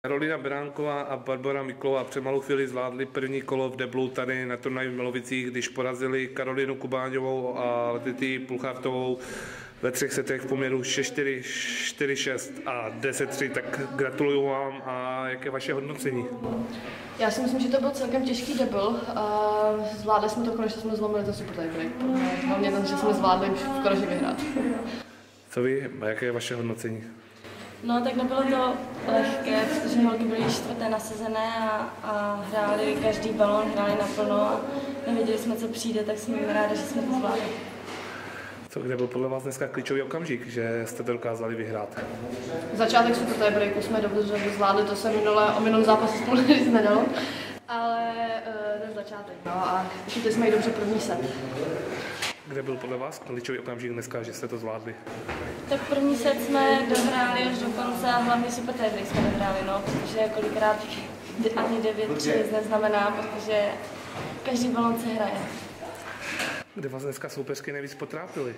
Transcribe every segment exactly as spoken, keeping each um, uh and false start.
Karolina Beránková a Barbora Miklová před malou chvíli zvládli první kolo v deblu tady na turnaji v Milovicích, když porazili Karolinu Kubáňovou a Letitý Pulchartovou ve třech setech v poměru šest čtyři, čtyři šest a deset tři, tak gratuluju vám a jaké je vaše hodnocení? Já si myslím, že to byl celkem těžký debl. Zvládli jsme to, konečně jsme zlomili to super tiebreak. Hlavně ten, že jsme zvládli už skoro že vyhrát. Co vy? A jaké je vaše hodnocení? No, tak nebylo to lehké, protože holky byly čtvrté nasazené a, a hráli každý balón, hráli naplno a nevěděli jsme, co přijde, tak jsem ráda, že jsme to zvládli. Co, kde byl podle vás dneska klíčový okamžik, že jste to dokázali vyhrát? Začátek super tiebreaku jsme dobře zvládli, to se minule, o minulém zápase spolu nic nedalo, ale uh, ten začátek, no a chytli jsme i dobře první set. Kde byl podle vás klíčový okamžik dneska, že jste to zvládli? Tak první set jsme dohráli až do konce a hlavně super tiebreak jsme dohráli, no, protože kolikrát ani devět tři nic neznamená, protože každý balón se hraje. Kde vás dneska soupeřky nejvíc potrápili?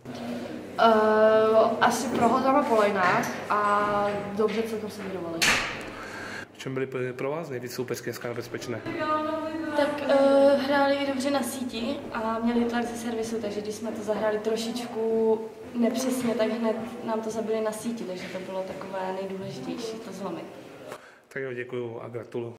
Uh, asi prohodama po lejnách a dobře celkem se vydovali. V čem byly pro vás nejvíc soupeřky dneska nebezpečné? Tak uh, hráli i dobře na síti a měli tlak ze servisu, takže když jsme to zahráli trošičku nepřesně, tak hned nám to zabili na síti, takže to bylo takové nejdůležitější, to zlomit. Tak jo, děkuju a gratuluju.